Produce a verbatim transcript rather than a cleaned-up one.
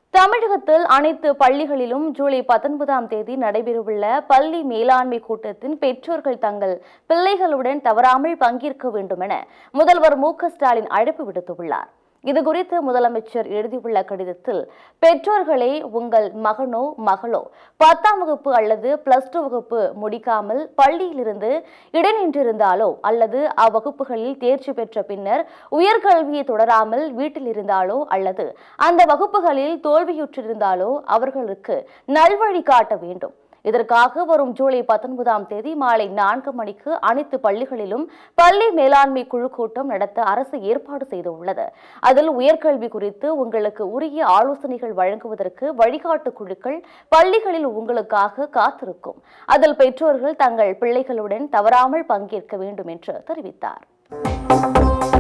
தமிழகத்தில் அனைத்து பள்ளிகளிலும் ஜூலை பத்தொன்பதாம் தேதி நடைபெறவுள்ள பள்ளி மேலாண்மை கூட்டத்தின் பெற்றோர்கள் தங்கள் பிள்ளைகளுடன் தவறாமல் பங்கேற்க வேண்டும் என முதல்வர் மு க ஸ்டாலின் அழைப்பு விடுத்துள்ளார். இதுகுறித்து முதலமைச்சர் எழுதியுள்ள கடிதத்தில், பெற்றோர்களே, உங்கள் மகனோ மகளோ பத்தாம் வகுப்பு அல்லது பிளஸ் டூ வகுப்பு முடிக்காமல் பள்ளியிலிருந்து இடைநின்றிருந்தாலோ அல்லது அவ்வகுப்புகளில் தேர்ச்சி பெற்ற பின்னர் உயர்கல்வியை தொடராமல் வீட்டில் இருந்தாலோ அல்லது அந்த வகுப்புகளில் தோல்வியுற்றிருந்தாலோ அவர்களுக்கு நல்வழி காட்ட வேண்டும். இதற்காக வரும் ஜூலை பத்தொன்பதாம் தேதி மாலை நான்கு மணிக்கு அனைத்து பள்ளிகளிலும் பள்ளி மேலாண்மை குழு கூட்டம் நடத்த அரசு ஏற்பாடு செய்துள்ளது. அதில் உயர்கல்வி குறித்து உங்களுக்கு உரிய ஆலோசனைகள் வழங்குவதற்கு வழிகாட்டு குழுக்கள் பள்ளிகளில் உங்களுக்காக காத்திருக்கும். அதில் பெற்றோர்கள் தங்கள் பிள்ளைகளுடன் தவறாமல் பங்கேற்க வேண்டும் என்று தெரிவித்தார்.